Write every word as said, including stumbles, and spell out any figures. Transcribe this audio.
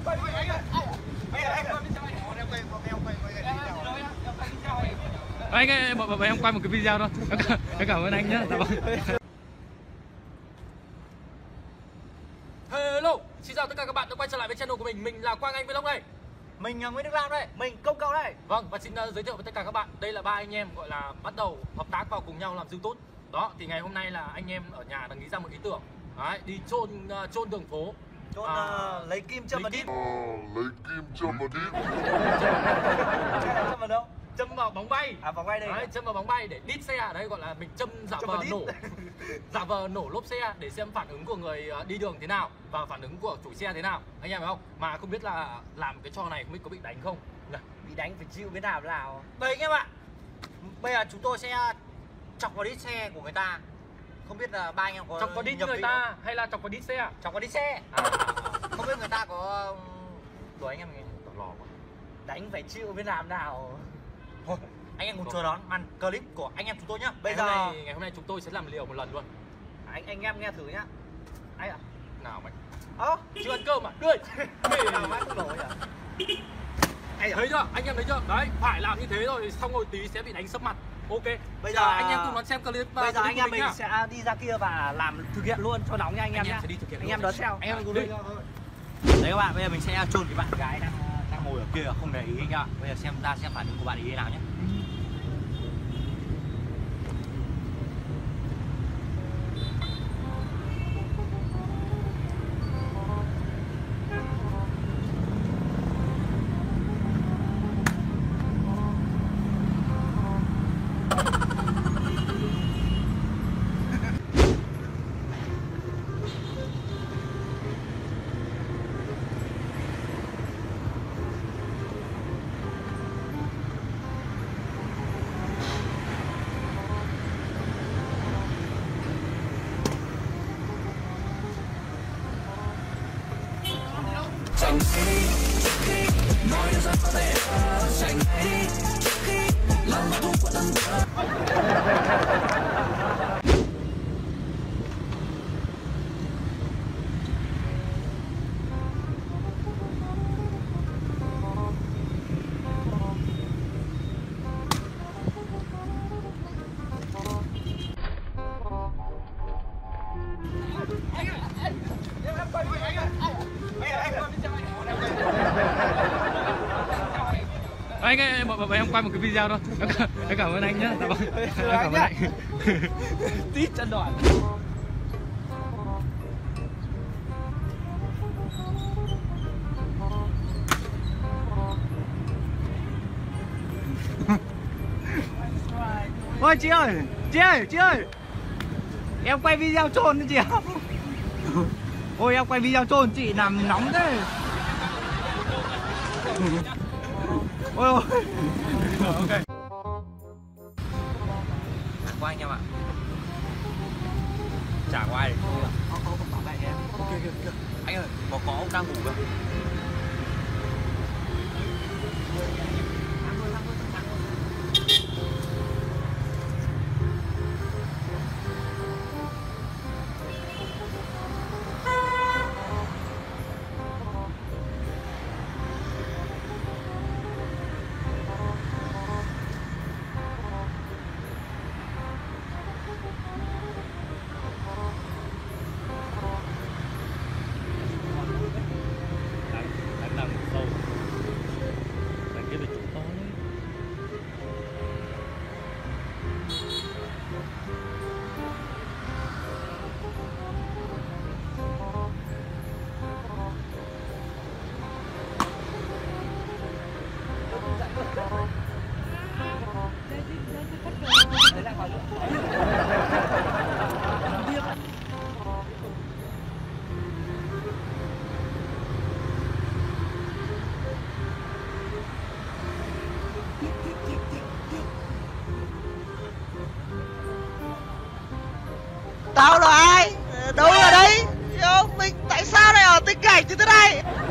Anh ơi, bọn em quay một cái video thôi. Em cảm ơn anh nhé. Hello, xin chào tất cả các bạn đã quay trở lại với channel của mình. Mình là Quang Anh Vlog đây. Mình là Nguyễn Đức Lam đây. Mình Công Cậu đây. Vâng, và xin uh, giới thiệu với tất cả các bạn. Đây là ba anh em gọi là bắt đầu hợp tác vào cùng nhau làm YouTube. Đó, thì ngày hôm nay là anh em ở nhà đang nghĩ ra một ý tưởng. Đấy, đi chôn uh, chôn đường phố. Chôn à, uh, lấy kim châm vào đít. Lấy kim châm vào đít. Châm vào đâu? Châm vào bóng bay. À, vòng bay đây. Đấy, châm vào bóng bay để đít xe. Đấy gọi là mình châm giả vờ nổ giả vờ nổ lốp xe để xem phản ứng của người đi đường thế nào và phản ứng của chủ xe thế nào, anh em phải không? Mà không biết là làm cái trò này không biết có bị đánh không. Bị đánh phải chịu biết nào nào. Đây anh em ạ. Bây giờ chúng tôi sẽ chọc vào đít xe của người ta. Không biết là ba anh em có chọc vào đít người ta không? Hay là chọc vào đít xe? Chọc vào đít xe. À, không biết người ta có đuổi anh em nghe tỏ lò quá. Đánh phải chịu biết làm nào. Thôi, anh em cùng chờ đón màn clip của anh em chúng tôi nhá. Bây ngày giờ hôm nay, ngày hôm nay chúng tôi sẽ làm liều một lần luôn. Anh anh em nghe thử nhá. Anh ạ. Nào mày. Ơ, chưa ăn cơm à? Cười. Nào mãi không nổi à? Thấy chưa? Anh em thấy chưa? Đấy, phải làm như thế rồi xong rồi tí sẽ bị đánh sấp mặt. Ok. Bây giờ anh em cùng đón xem clip. Bây giờ anh em mình nhá. sẽ đi ra kia và làm thực hiện luôn cho nóng nha anh em nhá. Anh em đón theo. Anh em cùng đi. Đấy các bạn, bây giờ mình sẽ chôn cái bạn gái đang đang ngồi ở kia không để ý anh ạ. Bây giờ xem ra xem phản ứng của bạn ý thế nào nhé. Anh ơi, bọn em quay một cái video thôi. Em cảm ơn anh nhé. Em cảm ơn anh. Tít chân đoạn. Ôi chị ơi, chị ơi, chị ơi. Em quay video trôn đấy chị ạ. Ôi em quay video trôn chị làm nóng thế. Ôi ôi. Ok. Qua anh em ạ. Chả qua ai để thôi. Không không không bảo vệ em. Ok ok ok. Anh ơi, có có ông đang ngủ cơ. Tao là ai? Đâu là đây? Mình tại sao lại ở tình cảnh như thế này?